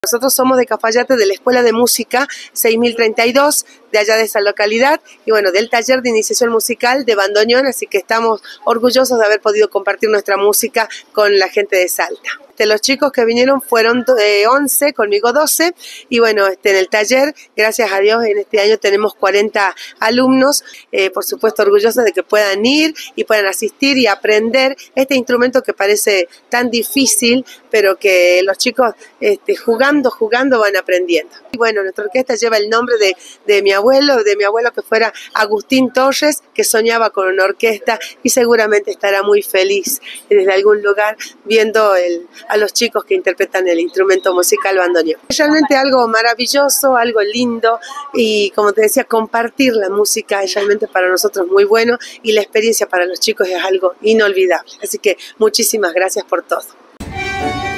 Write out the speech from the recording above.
Nosotros somos de Cafayate, de la Escuela de Música 6032, de allá de esa localidad, y bueno, del taller de iniciación musical de Bandoneones, así que estamos orgullosos de haber podido compartir nuestra música con la gente de Salta. Los chicos que vinieron fueron 11, conmigo 12, y bueno, en el taller, gracias a Dios, en este año tenemos 40 alumnos, por supuesto orgullosos de que puedan ir y puedan asistir y aprender este instrumento que parece tan difícil, pero que los chicos jugando van aprendiendo. Y bueno, nuestra orquesta lleva el nombre de mi abuelo que fuera Agustín Torres, que soñaba con una orquesta y seguramente estará muy feliz desde algún lugar viendo a los chicos que interpretan el instrumento musical bandoneón. Es realmente algo maravilloso, algo lindo, y como te decía, compartir la música es realmente para nosotros muy bueno, y la experiencia para los chicos es algo inolvidable. Así que muchísimas gracias por todo.